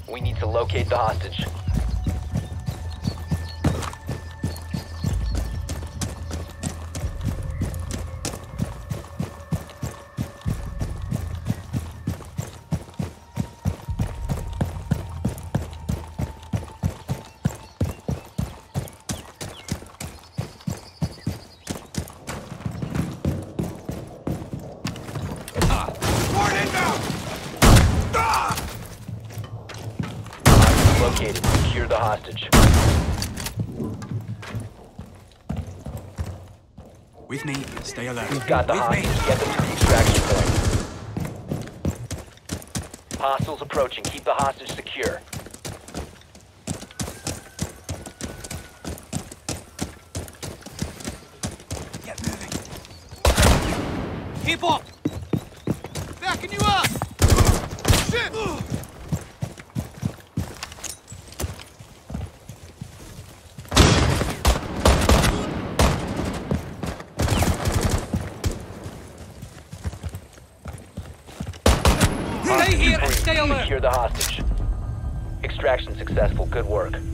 We need to locate the hostage. Located. Secure the hostage. With me. Stay alert. We've got the hostage. Get them to the extraction point. Hostiles approaching. Keep the hostage secure. Get moving. Keep up! Backing you up! Shit! Stay here and stay alert! Secure the hostage. Extraction successful. Good work.